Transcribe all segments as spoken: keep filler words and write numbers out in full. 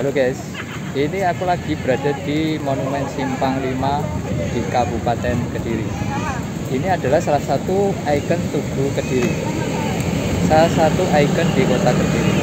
Halo guys, ini aku lagi berada di Monumen Simpang lima di Kabupaten Kediri. Ini adalah salah satu ikon Tugu Kediri, salah satu ikon di kota Kediri.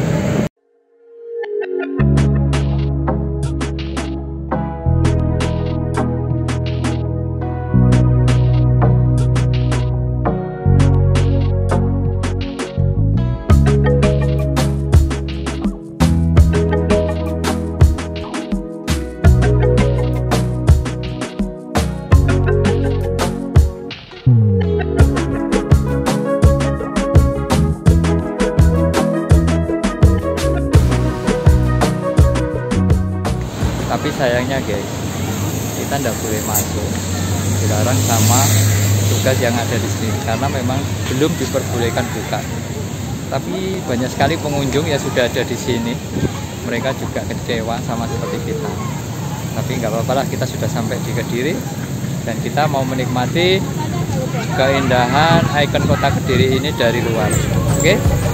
Tapi sayangnya guys, kita tidak boleh masuk, dilarang sama tugas yang ada di sini karena memang belum diperbolehkan buka. Tapi banyak sekali pengunjung yang sudah ada di sini, mereka juga kecewa sama seperti kita. Tapi nggak apa-apa lah, kita sudah sampai di Kediri dan kita mau menikmati keindahan ikon kota Kediri ini dari luar. Oke?